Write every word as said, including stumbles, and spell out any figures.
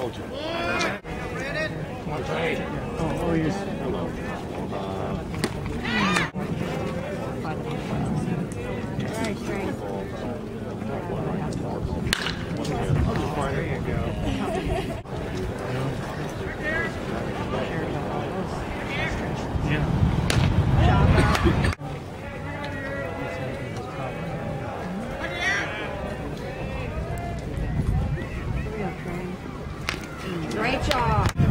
told you. Oh, oh, yes. Hello. Very strange. There you go. Great job.